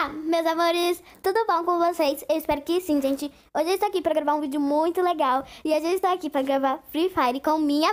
Olá, meus amores, tudo bom com vocês? Eu espero que sim, gente. Hoje eu estou aqui para gravar um vídeo muito legal. E hoje eu estou aqui para gravar Free Fire com minha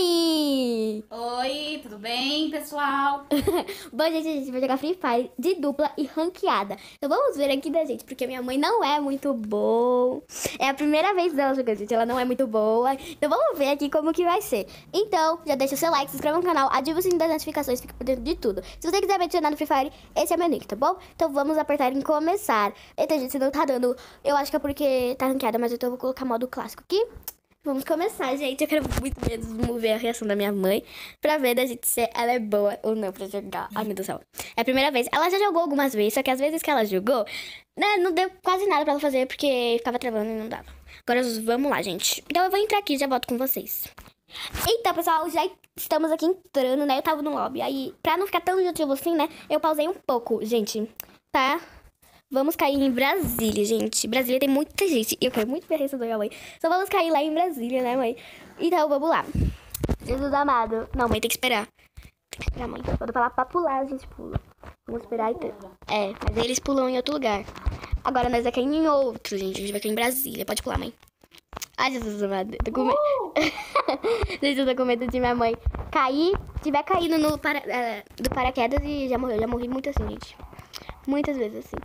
mãe. Oi, tudo bem, pessoal? Bom, gente, a gente vai jogar Free Fire de dupla e ranqueada. Então vamos ver aqui da gente, porque minha mãe não é muito boa. É a primeira vez dela jogando, gente, ela não é muito boa. Então vamos ver aqui como que vai ser. Então, já deixa o seu like, se inscreva no canal, ativa o sininho das notificações, fica por dentro de tudo. Se você quiser me adicionar no Free Fire, esse é meu nick, tá bom? Então vamos apertar em começar. Eita, gente, se não tá dando, eu acho que é porque tá ranqueada, mas então eu vou colocar modo clássico aqui. Vamos começar, gente. Eu quero muito mesmo ver a reação da minha mãe pra ver da gente se ela é boa ou não pra jogar. Ai, meu Deus do céu. É a primeira vez. Ela já jogou algumas vezes, só que as vezes que ela jogou, né, não deu quase nada pra ela fazer, porque ficava travando e não dava. Agora vamos lá, gente. Então eu vou entrar aqui e já volto com vocês. Então, pessoal, já estamos aqui entrando, né? Eu tava no lobby. Aí, pra não ficar tão injutivo assim, né, eu pausei um pouco, gente. Tá? Vamos cair em Brasília, gente. Brasília tem muita gente. Eu quero muito ver a reação da minha mãe. Só vamos cair lá em Brasília, né, mãe? Então, vamos lá. Jesus amado. Não, mãe, tem que esperar. Tem que esperar, mãe. Quando falar pra pular, a gente pula. Vamos esperar então. É, mas aí eles pulam em outro lugar. Agora nós vai cair em outro, gente. A gente vai cair em Brasília. Pode pular, mãe. Ai, Jesus amado. Eu tô com medo. Gente, eu tô com medo de minha mãe cair. Tiver caído no do paraquedas e já morreu. Eu já morri muito assim, gente. Muitas vezes assim.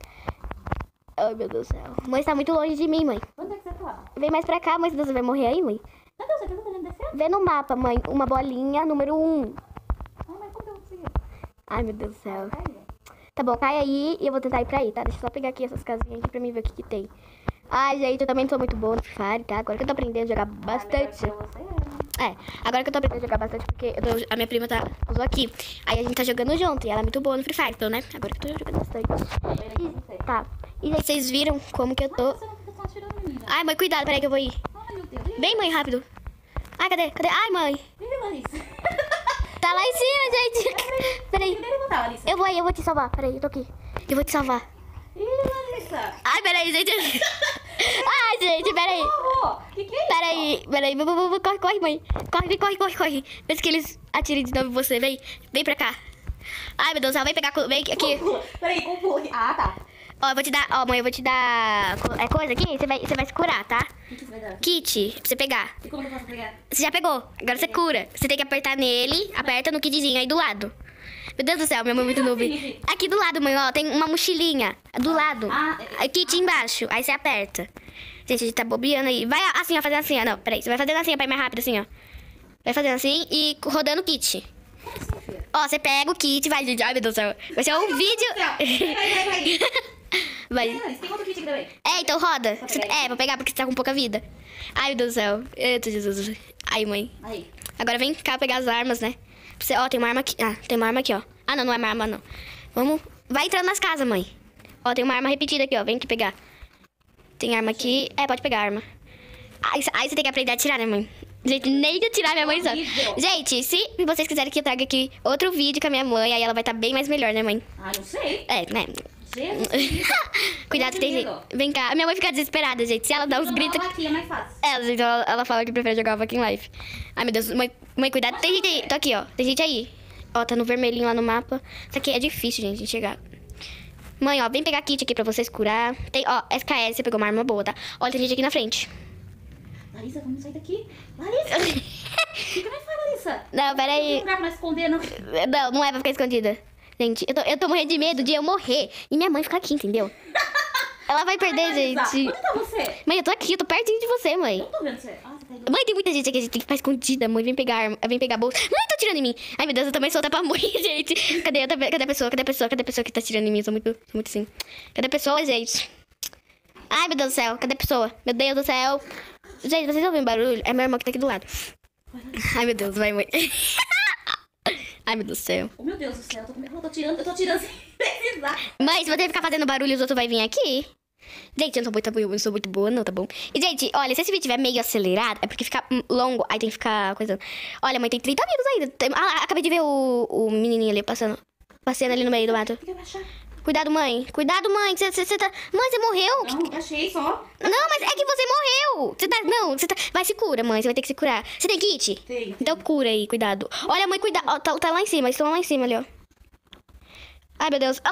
Ai, meu Deus do céu. Mãe, está muito longe de mim, mãe. Onde é que você tá? Vem mais pra cá, mãe. Se você vai morrer aí, mãe. Cadê você? Tá fazendo descer? Vê no mapa, mãe. Uma bolinha, número 1. Ai, mas como que eu vou conseguir? Ai, meu Deus do céu. Ai, Tá bom, cai aí e eu vou tentar ir pra aí, tá? Deixa eu só pegar aqui essas casinhas aqui pra mim ver o que que tem. Ai, gente, eu também não sou muito boa no Free Fire, tá? Agora que eu tô aprendendo a jogar bastante. pra você, né? É, agora que eu tô aprendendo a jogar bastante, porque a minha prima usou aqui. Aí a gente tá jogando junto e ela é muito boa no Free Fire, então, né? Agora que eu tô jogando bastante. Tá. E aí, vocês viram como que eu tô? Você não fica só atirando, menina. Ai, mãe, cuidado, peraí que eu vou ir. Ai, meu Deus. Bem, mãe, rápido. Ai, cadê? Cadê? Ai, mãe. Ih, Larissa. Tá lá em cima, gente. Peraí. Primeiro voltar, Larissa. Eu vou aí, eu vou te salvar. Peraí, eu tô aqui. Eu vou te salvar. Ih, Larissa. Ai, peraí, gente. Ai, gente, peraí. Oh, que é isso? Peraí. Corre, corre, mãe. Corre. Vê se que eles atirem de novo em você. Vem pra cá. Ai, meu Deus do céu, vem pegar. Vem aqui. Peraí, como pula aqui? Ah, tá. Ó, eu vou te dar. Ó, mãe, eu vou te dar. É coisa aqui? Você vai se curar, tá? O que você vai dar? Kit, pra você pegar. E como eu faço pra pegar? Você já pegou. Agora você cura. Você tem que apertar nele. Aperta no kitzinho aí do lado. Meu Deus do céu, minha mãe é muito noob. Aqui do lado, mãe, ó, tem uma mochilinha. Do lado. Aí kit embaixo. Aí você aperta. Gente, a gente tá bobeando aí. Vai assim, ó, fazendo assim, ó. Não, peraí. Você vai fazendo assim, ó, pra ir mais rápido, assim, ó. Vai fazendo assim e rodando o kit. Ó, você pega o kit, vai, gente. Ai, meu Deus do céu. Vai ser um vídeo. Vai. Larissa, tem outro kit aqui também. É, então roda. pegar Vou pegar porque você tá com pouca vida. Ai, meu Deus do céu. Eita, Jesus. Ai, mãe. Aí. Agora vem cá pegar as armas, né? Você, ó, tem uma arma aqui. Ah, tem uma arma aqui, ó. Ah, não é uma arma, não. Vamos. Vai entrando nas casas, mãe. Ó, tem uma arma repetida aqui, ó. Vem aqui pegar. Tem arma aqui. É, pode pegar a arma. Aí você tem que aprender a atirar, né, mãe? Gente, nem atirar minha mãe sabe. Gente, se vocês quiserem que eu traga aqui outro vídeo com a minha mãe, aí ela vai estar bem mais melhor, né, mãe? Ah, não sei. É, né? Jesus. Cuidado que tem gente. Vem cá. A minha mãe fica desesperada, gente. Se ela dá uns gritos. Aqui é mais fácil. Gente, ela fala que prefere jogar Fucking Life. Ai, meu Deus. Mãe, cuidado. Tem gente aí. Tô aqui, ó. Tem gente aí. Ó, tá no vermelhinho lá no mapa. Isso aqui é difícil, gente, de chegar. Mãe, ó, vem pegar kit aqui pra vocês curar. Tem, ó, SKS, você pegou uma arma boa, tá? Olha, tem gente aqui na frente. Larissa, vamos sair daqui. Larissa. Fica mais fácil, Larissa. Não, pera Não tem aí. lugar pra esconder, não. Não é pra ficar escondida. Gente, eu tô morrendo de medo de eu morrer. E minha mãe ficar aqui, entendeu? Ela vai perder, Larissa, gente. onde tá você? Mãe, eu tô aqui, eu tô pertinho de você, mãe. Eu tô vendo você. Ah, você tá indo. Mãe, tem muita gente aqui, a gente tem que ficar escondida, mãe. Vem pegar arma, vem pegar a bolsa. Mãe, tá tirando em mim. Ai, meu Deus, eu também sou pra morrer, gente. Cadê a pessoa? Cadê a pessoa que tá tirando em mim? Eu sou muito assim. Cadê a pessoa, gente? Ai, meu Deus do céu, cadê a pessoa? Meu Deus do céu. Gente, vocês ouvem barulho? É meu irmão que tá aqui do lado. Ai, meu Deus, vai, mãe. Ai, meu Deus do céu. Oh, meu Deus do céu, eu tô com medo. Eu tô tirando sem precisar. Mãe, se você ficar fazendo barulho, os outros vão vir aqui. Gente, eu não sou muito boa, não, tá bom? E, gente, olha, se esse vídeo estiver meio acelerado, é porque fica longo, aí tem que ficar coisando. Olha, mãe, tem 30 amigos ainda. Acabei de ver o menininho ali passeando ali no meio do mato. Fica baixar. Cuidado, mãe. Cuidado, mãe. Você tá... Mãe, você morreu? Não, baixei só. Não, mas é que você morreu. Você tá... Não, você tá... Vai, se cura, mãe. Você vai ter que se curar. Você tem kit? Tem. Então cura aí, cuidado. Olha, mãe, cuidado. Ó, tá lá em cima. Eles estão lá em cima ali, ó. Ai, meu Deus.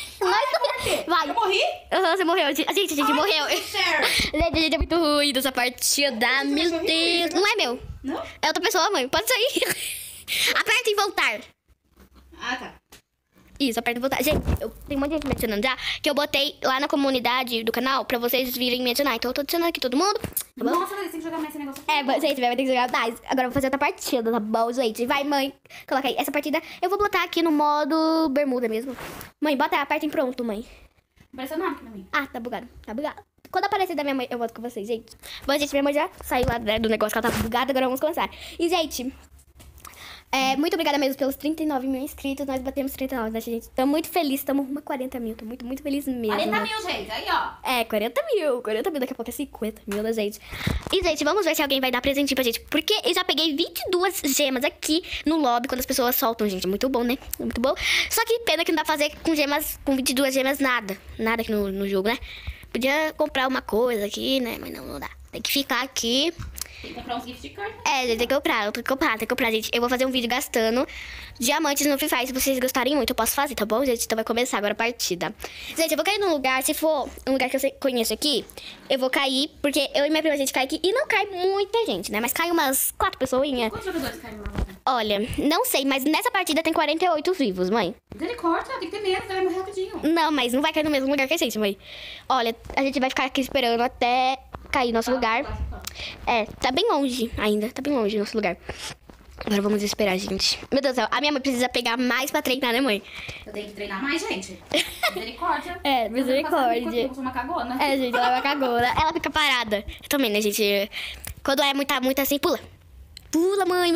Vai. Eu morri? Aham, você morreu. A gente morreu. Share. Gente, a gente é muito ruim dessa partida. Meu Deus. Não é meu. Não? É outra pessoa, mãe. Pode sair. Aperta em voltar. Ah, tá. Isso, aperta em voltar. Gente, tem um monte de gente me adicionando já. Que eu botei lá na comunidade do canal pra vocês virem me adicionar. Então eu tô adicionando aqui todo mundo. Tá bom? Nossa, Larissa, tem que jogar mais esse negócio aqui. Gente, vai ter que jogar mais. Agora eu vou fazer outra partida, tá bom, gente? Vai, mãe. Coloca aí. Essa partida eu vou botar aqui no modo bermuda mesmo. Mãe, bota, aperta em pronto, mãe. Apareceu nada aqui pra mim. Ah, tá bugado. Tá bugado. Quando aparecer da minha mãe, eu volto com vocês, gente. Bom, gente, minha mãe já saiu lá, né, do negócio que ela tava bugada. Agora vamos começar. E, gente... muito obrigada mesmo pelos 39 mil inscritos. Nós batemos 39, né, gente? Tô muito feliz. Estamos uma 40 mil. Tô muito, muito feliz mesmo. 40 mil, gente. Aí, ó. 40 mil. 40 mil. Daqui a pouco é 50 mil, né, gente? E, gente, vamos ver se alguém vai dar presentinho pra gente. Porque eu já peguei 22 gemas aqui no lobby quando as pessoas soltam, gente. É muito bom, né? É muito bom. Só que pena que não dá pra fazer com gemas, com 22 gemas, nada. Nada aqui no jogo, né? Podia comprar uma coisa aqui, né? Mas não dá. Tem que ficar aqui. Tem que comprar uns gift cards. Gente, tem que comprar, gente. Eu vou fazer um vídeo gastando diamantes no Free Fire. Se vocês gostarem muito, eu posso fazer, tá bom, gente? Então vai começar agora a partida. Gente, eu vou cair num lugar, se for um lugar que eu conheço aqui, eu vou cair, porque eu e minha prima, a gente cai aqui. E não cai muita gente, né? Mas cai umas 4 pessoinhas. Quantos jogadores caíram lá? Olha, não sei, mas nessa partida tem 48 vivos, mãe. Misericórdia, tem que ter menos, vai morrer rapidinho. Não, mas não vai cair no mesmo lugar que a gente, mãe. Olha, a gente vai ficar aqui esperando até cair nosso lugar. Tá bem longe ainda. Tá bem longe o nosso lugar. Agora vamos esperar, gente. Meu Deus do céu, a minha mãe precisa pegar mais pra treinar, né, mãe? Eu tenho que treinar mais, gente. Misericórdia. Misericórdia. Eu sou uma cagona. Gente, ela é uma cagona. Ela fica parada. Eu também, né, gente? Quando é muito assim, pula. Pula, mãe.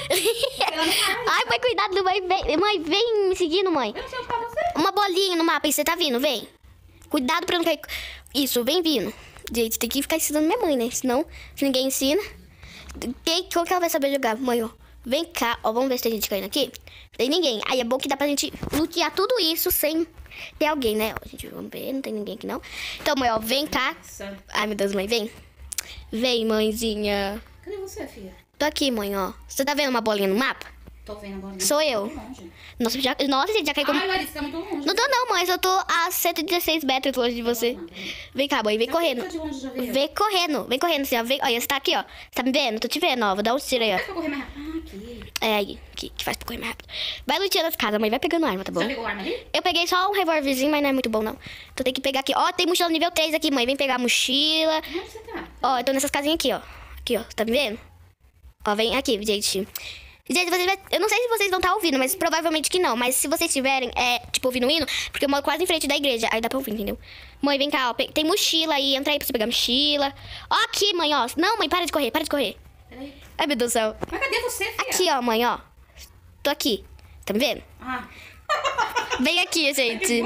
Ai, mãe, cuidado, mãe. Mãe, vem me seguindo, mãe. Eu não sei onde tá você. Uma bolinha no mapa, e você tá vindo, vem. Cuidado pra não cair. Isso, vem vindo. Gente, tem que ficar ensinando minha mãe, né? Senão, se ninguém ensina, como que ela vai saber jogar? Mãe, ó, vem cá, ó, vamos ver se tem gente caindo aqui. Tem ninguém. Aí é bom que dá pra gente lutear tudo isso sem ter alguém, né? Ó, gente, vamos ver, não tem ninguém aqui não. Então, mãe, ó, vem cá. Ai, meu Deus, mãe, vem. Vem, mãezinha. Cadê você, filha? Tô aqui, mãe, ó. Você tá vendo uma bolinha no mapa? Tô vendo agora. Sou eu. Nossa, gente, já caiu como... Ai, Larissa, tá muito longe. Não tô não, mãe, eu tô a 116 metros longe de você. Vem cá, mãe, vem correndo. De longe, já veio. Vem correndo, assim, ó. Vem, olha, você tá aqui, ó. Você tá me vendo? Tô te vendo, ó. Vou dar um tiro aí, ó. Faz pra correr mais rápido. Ah, aqui. Aí, que faz pra correr mais rápido. Vai luteando as casas, mãe, vai pegando arma, tá bom? Já pegou a arma ali? Eu peguei só um revólverzinho, mas não é muito bom, não. Então tem que pegar aqui. Ó, tem mochila nível 3 aqui, mãe. Vem pegar a mochila. Onde você tá? Ó, eu tô nessas casinhas aqui, ó. Aqui, ó. Tá me vendo? Ó, vem aqui, gente. Gente, eu não sei se vocês vão estar ouvindo, mas provavelmente que não. Mas se vocês estiverem, tipo, ouvindo o hino, porque eu moro quase em frente da igreja. Aí dá pra ouvir, entendeu? Mãe, vem cá, ó. Tem mochila aí. Entra aí pra você pegar mochila. Ó, aqui, mãe, ó. Não, mãe, para de correr. Peraí. Ai, meu Deus do céu. Mas cadê você, filha? Aqui, ó, mãe, ó. Tô aqui. Tá me vendo? Ah. Vem aqui, gente.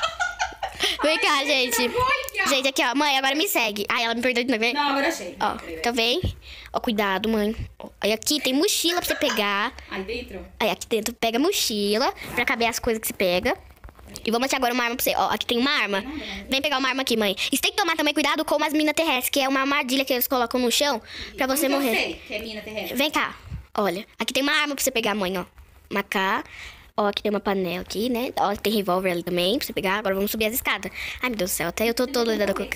Vem cá, gente. Gente, aqui, ó. Mãe, agora me segue. Ai, ela me perdeu de novo, vem. Não, agora achei. Ó, então vem. Ó, cuidado, mãe. Ó, aí aqui tem mochila pra você pegar. Aí dentro? Aí aqui dentro pega a mochila pra caber as coisas que você pega. E vou mostrar agora uma arma pra você. Ó, aqui tem uma arma. Vem pegar uma arma aqui, mãe. E você tem que tomar também cuidado com as minas terrestres, que é uma armadilha que eles colocam no chão pra você Como que morrer. eu sei que é mina terrestre? Vem cá. Olha, aqui tem uma arma pra você pegar, mãe, ó. Uma K. Ó, aqui tem uma panela aqui, né? Ó, tem revólver ali também pra você pegar. Agora vamos subir as escadas. Ai, meu Deus do céu. Até eu tô toda doida com...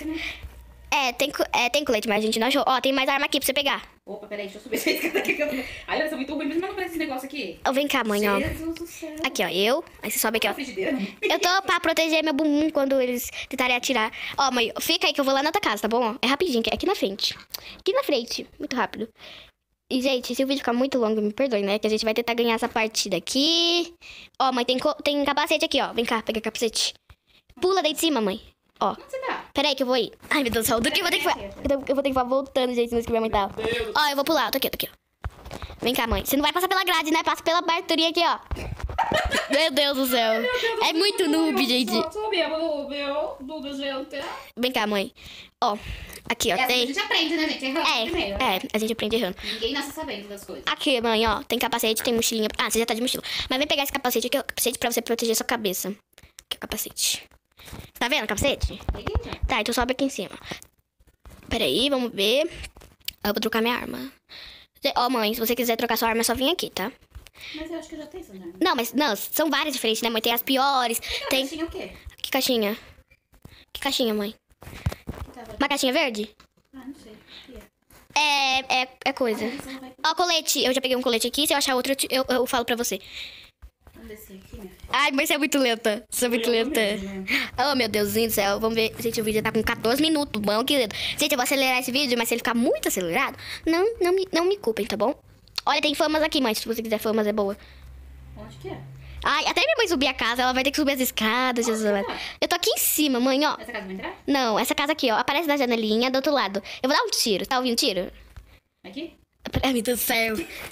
Tem colete, mas a gente não achou. Ó, tem mais arma aqui pra você pegar. Opa, peraí, deixa eu subir essa escada aqui. Ai, elas são muito ruins, mas não parece esse negócio aqui. Ó, vem cá, mãe, ó. Jesus do céu. Aqui, ó, eu. Aí você sobe aqui, ó. Frigideira, não. Eu tô pra proteger meu bumbum quando eles tentarem atirar. Ó, mãe, fica aí que eu vou lá na outra casa, tá bom? É rapidinho, que é aqui na frente. Aqui na frente, muito rápido. E, gente, se o vídeo ficar muito longo, me perdoe, né? Que a gente vai tentar ganhar essa partida aqui. Ó, mãe, tem capacete aqui, ó. Vem cá, pega capacete. Pula daí de cima, mãe. Ó. Onde você tá? Peraí que eu vou ir. Ai, meu Deus do céu. Do que eu vou ter que eu vou ter que ficar voltando, gente, senão isso que minha mãe tá. Ó, eu vou pular. Tô aqui, ó. Vem cá, mãe. Você não vai passar pela grade, né? Passa pela aberturinha aqui, ó. Meu Deus do céu. É muito noob, gente. Sou mesmo, meu. Duda, gente. Vem cá, mãe. Ó, aqui, ó. A Tem... gente aprende, né, gente? Errando primeiro. a gente aprende errando. Ninguém nasce sabendo das coisas. Aqui, mãe, ó. Tem capacete, tem mochilinha. Ah, você já tá de mochila. Mas vem pegar esse capacete aqui, ó. Capacete pra você proteger sua cabeça. Aqui é o capacete. Tá vendo o capacete? Peguei já. Tá, então sobe aqui em cima. Peraí, vamos ver. Eu vou trocar minha arma. Ó, mãe, se você quiser trocar sua arma, é só vir aqui, tá? Mas eu acho que eu já tenho essa arma. Não, mas não, são várias diferentes, né, mãe? Tem as piores, tem... Caixinha o quê? Que caixinha? Que caixinha, mãe? Que tava... Uma caixinha verde? Ah, não sei. O que é? É coisa. Larissa não vai... Ó, colete. Eu já peguei um colete aqui. Se eu achar outro, eu falo pra você. Vamos descer aqui, minha filha. Ai, mas você é muito lenta. Você é muito lenta. Oh, meu Deusinho do céu. Vamos ver. Gente, o vídeo tá com 14 minutos. Bom, querido. Gente, eu vou acelerar esse vídeo, mas se ele ficar muito acelerado, não me culpem, tá bom? Olha, tem famas aqui, mãe. Se você quiser famas, é boa. Onde que é? Ai, até minha mãe subir a casa, ela vai ter que subir as escadas, Jesus. Eu tô aqui em cima, mãe, ó. Essa casa vai entrar? Não, essa casa aqui, ó. Aparece na janelinha do outro lado. Eu vou dar um tiro. Tá ouvindo tiro? Aqui? Ai, meu Deus do céu.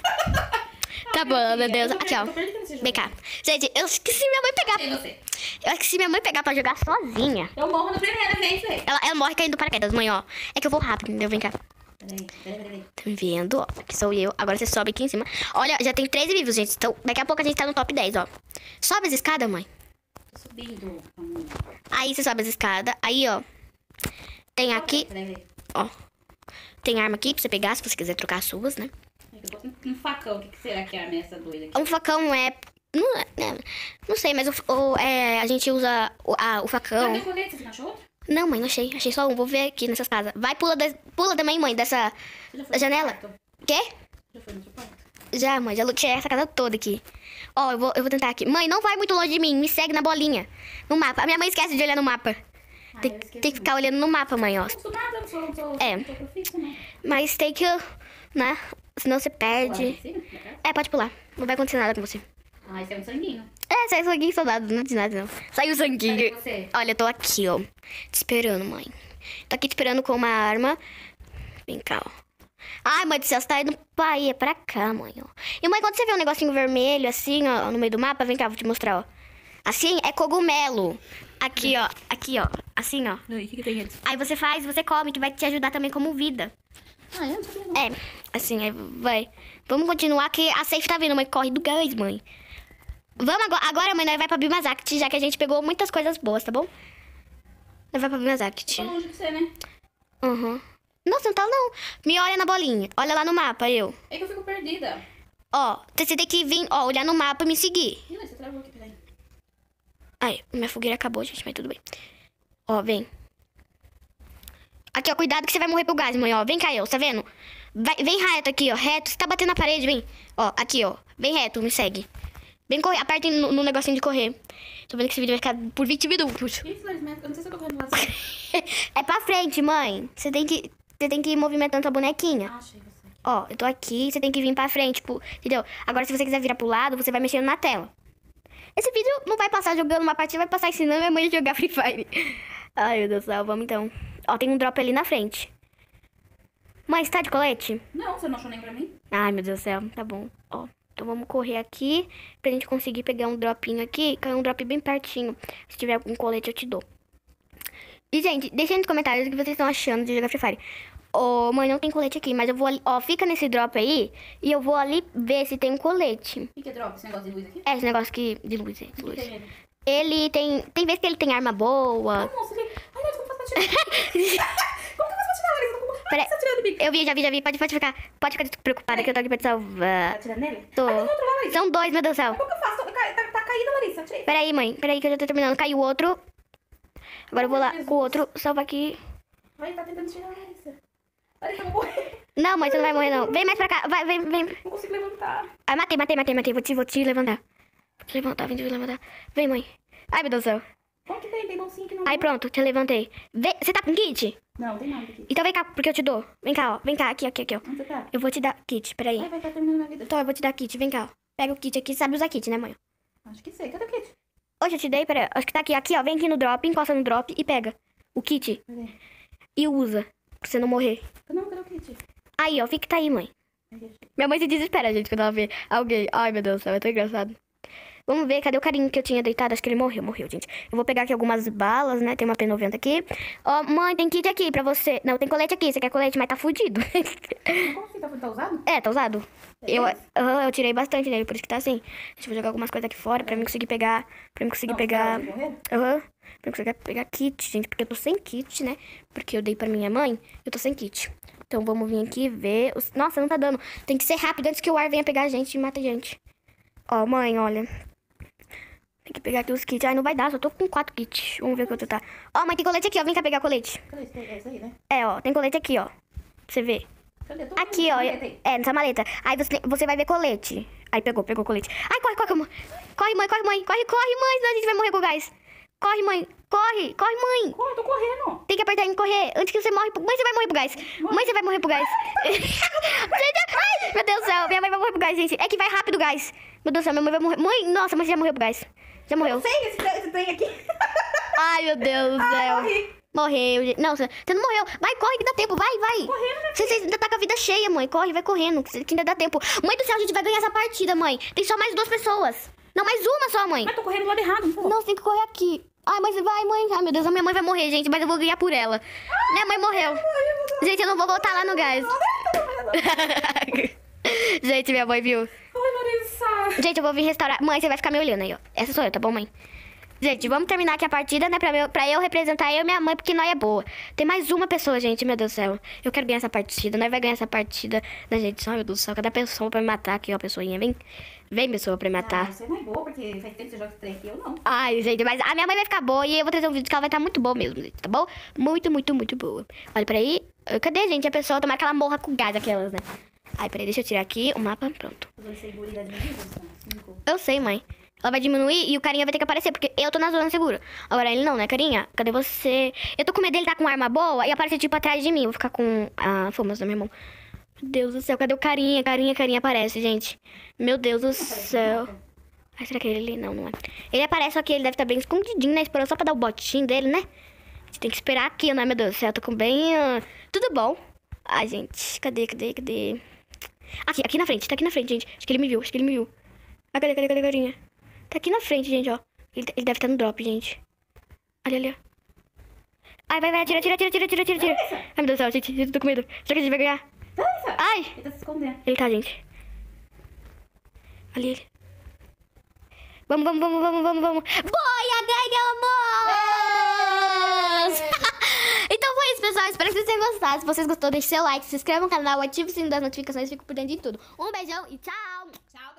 Tá bom, meu Deus. Aqui, ó. Tô perdida nesse jogo. Vem cá. Gente, eu esqueci minha mãe pegar. E você? Eu esqueci minha mãe pegar pra jogar sozinha. Eu morro na primeira vez, velho. Ela morre caindo do paraquedas, mãe, ó. É que eu vou rápido, entendeu? Vem cá. Peraí. Tá me vendo? Ó, aqui sou eu. Agora você sobe aqui em cima. Olha, já tem 13 vivos, gente. Então, daqui a pouco a gente tá no top 10, ó. Sobe as escadas, mãe. Tô subindo. Amor. Aí você sobe as escadas. Aí, ó. Tem aqui, Peraí. ó. Tem arma aqui pra você pegar, se você quiser trocar as suas, né? Eu tô com um facão. O que será que é a essa doida aqui? Um facão é... Não sei, mas a gente usa o facão. Cadê o colete? Você não achou outro? Não, mãe, não achei. Achei só um. Vou ver aqui nessas casas. Vai, pula também, mãe, dessa Você já foi da janela. no quarto? Quê? Já foi no outro quarto? Já, mãe, já lutei essa casa toda aqui. Ó, eu vou tentar aqui. Mãe, não vai muito longe de mim. Me segue na bolinha. No mapa. A minha mãe esquece de olhar no mapa. Ah, Tem, eu esqueci. tem que ficar olhando no mapa, mãe, ó. Não sou nada, não sou É. não sou profissa, não. Mas tem que, né? Senão você perde. Lá em cima, na casa? É, pode pular. Não vai acontecer nada com você. Ah, esse é um sanguinho. É, sai sanguinho, soldado. Não de nada, não. Sai o Cadê sanguinho. você? Olha, eu tô aqui, ó. Te esperando, mãe. Tô aqui te esperando com uma arma. Vem cá, ó. Ai, mãe do céu, você tá indo pra aí, é pra cá, mãe, ó. E, mãe, quando você vê um negocinho vermelho, assim, ó, no meio do mapa, vem cá, vou te mostrar, ó. Assim, é cogumelo. Aqui, ó. Aqui, ó. Assim, ó. Não, e o que tem antes? Aí você faz, você come, que vai te ajudar também como vida. Ah, eu não sabia, não. É, assim, aí vai. Vamos continuar, que a safe tá vindo, mãe. Corre do gás, mãe. Vamos agora, mãe, nós vai pra Bimazact, já que a gente pegou muitas coisas boas, tá bom? Nós vai pra Bimazact. Tô longe de você, né? Uhum. Nossa, não tá não. Me olha na bolinha. Olha lá no mapa, eu. É que eu fico perdida. Ó, você tem que vir, ó, olhar no mapa e me seguir. Ih, mas você travou aqui, peraí. Ai, minha fogueira acabou, gente, mas tudo bem. Ó, vem. Aqui, ó, cuidado que você vai morrer pro gás, mãe, ó. Vem cá, eu, tá vendo? Vem reto aqui, ó, reto. Você tá batendo na parede, vem. Ó, aqui, ó. Vem reto, me segue. Vem correr, aperte no negocinho de correr. Tô vendo que esse vídeo vai ficar por 20 minutos. Ih, Flores, eu não sei se eu tô correndo lá assim. É pra frente, mãe. Você tem que ir movimentando sua bonequinha. Ah, achei você. Ó, eu tô aqui, você tem que vir pra frente, tipo, entendeu? Agora, se você quiser virar pro lado, você vai mexendo na tela. Esse vídeo não vai passar jogando uma partida, vai passar ensinando minha mãe a jogar Free Fire. Ai, meu Deus do céu, vamos então. Ó, tem um drop ali na frente. Mãe, você tá de colete? Não, você não achou nem pra mim? Ai, meu Deus do céu, tá bom. Ó, então vamos correr aqui pra gente conseguir pegar um dropinho aqui. Caiu um drop bem pertinho. Se tiver algum colete, eu te dou. E, gente, deixa aí nos comentários o que vocês estão achando de jogar Free Fire. Ô, mãe, não tem colete aqui, mas eu vou ali... Ó, fica nesse drop aí e eu vou ali ver se tem um colete. O que é drop? Esse negócio de luz aqui? É, esse negócio aqui de luz, de O que luz. tem ele? Ele tem... Tem vezes que ele tem arma boa. Ai, nossa, ele... Ai, Deus, como faz pra tirar? Como que eu faço pra tirar, Larissa? Como Peraí. você tá tirando, bico? Eu vi, já vi. Pode ficar despreocupada que eu tô aqui pra te salvar. Tá tirando nele? Tô. Ai, tem outro lá, Larissa. São dois, meu Deus do céu. Como que eu faço? Tá caída, Larissa. Tirei. Peraí, mãe. Peraí que eu já tô terminando. Caiu o outro. Agora eu vou lá com o outro. Salva aqui. Vai, tá tentando tirar, Larissa. Larissa, eu vou morrer. Não, mãe, você não vai morrer, não. Vem mais pra cá. Vai, vem. Não consigo levantar. Ah, matei. Vou te levantar. Vou te levantar, vem te levantar. Vem, mãe. Ai, meu Deus do céu. Como que tem? Tem bolsinha que não... Aí, pronto, te levantei. Você tá com kit? Não, tem nada aqui. Então vem cá, porque eu te dou. Vem cá, ó. Vem cá, aqui, ó. Onde você tá? Eu vou te dar kit, peraí. Ai, vai estar terminando minha vida. Então, eu vou te dar kit, vem cá, ó. Pega o kit aqui, sabe usar kit, né, mãe? Acho que sei. Cadê o kit? Hoje eu te dei, peraí. Acho que tá aqui. Aqui, ó. Vem aqui no drop, encosta no drop e pega o kit. Cadê? E usa, pra você não morrer. Não, cadê o kit? Aí, ó. Fica que tá aí, mãe. Ai, deixa. Minha mãe se desespera, gente, quando ela vê alguém. Ai, meu Deus do céu, é tão engraçado. Vamos ver, cadê o carinho que eu tinha deitado? Acho que ele morreu, gente. Eu vou pegar aqui algumas balas, né? Tem uma P90 aqui. Ó, mãe, tem kit aqui pra você. Não, tem colete aqui. Você quer colete, mas tá fudido. Como assim? Tá usado? É, tá usado. É Eu, esse? eu tirei bastante nele, por isso que tá assim. Deixa eu jogar algumas coisas aqui fora pra mim conseguir pegar. Pra mim conseguir Não, pegar. tá morrendo? Aham. Pra mim conseguir pegar kit, gente. Porque eu tô sem kit, né? Porque eu dei pra minha mãe. Eu tô sem kit. Então vamos vir aqui ver. Nossa, não tá dando. Tem que ser rápido antes que o ar venha pegar a gente e mata a gente. Ó, mãe, olha. Tem que pegar aqui os kits. Ai, não vai dar, só tô com 4 kits. Vamos ver quanto tá. Ó, mãe, tem colete aqui, ó. Vem cá pegar colete. Cadê isso? É isso aí, né? É, ó, tem colete aqui, ó. Pra você ver. Cadê? Aqui, ó. É, nessa maleta. Aí você vai ver colete. Aí pegou colete. Ai, corre, corre, mãe. Corre, mãe, corre, mãe. Corre, mãe, senão a gente vai morrer com o gás. Corre, mãe. Corre, mãe. Corre, tô correndo. Tem que apertar em correr antes que você morre. Mãe, você vai morrer pro gás. Mãe, você vai morrer pro gás. Gente, ai, meu Deus do céu. Minha mãe vai morrer pro gás, gente. É que vai rápido o gás. Meu Deus do céu, minha mãe vai morrer. Mãe, nossa, mas você já morreu pro gás. Já morreu. Sei esse trem aqui. Ai, meu Deus do céu. Morri. Morreu, gente. Não, você não morreu. Vai, corre que dá tempo. Vai. Correndo, né? Você ainda tá com a vida cheia, mãe. Corre, vai correndo, que ainda dá tempo. Mãe do céu, a gente vai ganhar essa partida, mãe. Tem só mais 2 pessoas. Não, mais uma só, mãe. Mas tô correndo do lado errado, pô. Não, você tem que correr aqui. Ai, mas vai, mãe. Ai, meu Deus, a minha mãe vai morrer, gente. Mas eu vou ganhar por ela. Minha mãe morreu. Gente, eu não vou voltar lá no gás. Gente, minha mãe viu. Ai, Larissa. Gente, eu vou vir restaurar. Mãe, você vai ficar me olhando aí, ó. Essa sou eu, tá bom, mãe? Gente, vamos terminar aqui a partida, né? Pra eu representar eu e minha mãe, porque nós é boa. Tem mais uma pessoa, gente, meu Deus do céu. Eu quero ganhar essa partida, nós vai ganhar essa partida da gente. Ai, meu Deus do céu, cada pessoa pra me matar aqui, ó, pessoinha. Vem, pessoa, pra me matar. Ah, você não é boa, porque faz tempo que você joga esse trem aqui, eu não. Ai, gente, mas a minha mãe vai ficar boa e eu vou trazer um vídeo que ela vai estar muito boa mesmo, gente, tá bom? Muito, muito, muito boa. Olha pra aí. Cadê, gente, a pessoa? Tomara que ela morra com gás, aquelas, né? Ai, peraí, deixa eu tirar aqui o mapa, pronto. Eu sei, mãe. Ela vai diminuir e o carinha vai ter que aparecer, porque eu tô na zona segura. Agora ele não, né, carinha? Cadê você? Eu tô com medo dele tá com arma boa e aparecer, tipo, atrás de mim. Eu vou ficar com a fumaça na minha mão. Meu Deus do céu, cadê o carinha? Carinha aparece, gente. Meu Deus do céu. Ai, será que ele... Não é. Ele aparece, só que ele deve estar bem escondidinho, né? Esperando só pra dar o botinho dele, né? A gente tem que esperar aqui, né, meu Deus do céu. Eu tô com bem... Tudo bom. Ai, gente, cadê? Aqui na frente, tá aqui na frente, gente. Acho que ele me viu. Ah, cadê, carinha? Tá aqui na frente, gente, ó. Ele deve estar no drop, gente. Ali, ó. Ai, vai, atira. Ai, meu Deus do céu, gente, eu tô com medo. Será que a gente vai ganhar? Ai! Ele tá se escondendo. Ele tá, gente. Ali, ele. Vamos. Boia, ganhamos! Então foi isso, pessoal. Espero que vocês tenham gostado. Se vocês gostou, deixe seu like, se inscreva no canal, ative o sininho das notificações e fique por dentro de tudo. Um beijão e tchau! Tchau.